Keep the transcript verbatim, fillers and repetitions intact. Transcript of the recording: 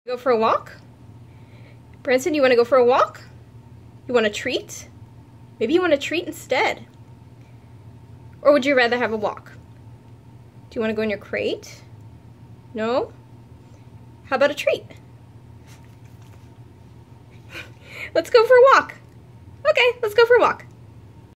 Go for a walk? Branson, you want to go for a walk? You want a treat? Maybe you want a treat instead. Or would you rather have a walk? Do you want to go in your crate? No? How about a treat? Let's go for a walk. Okay, let's go for a walk.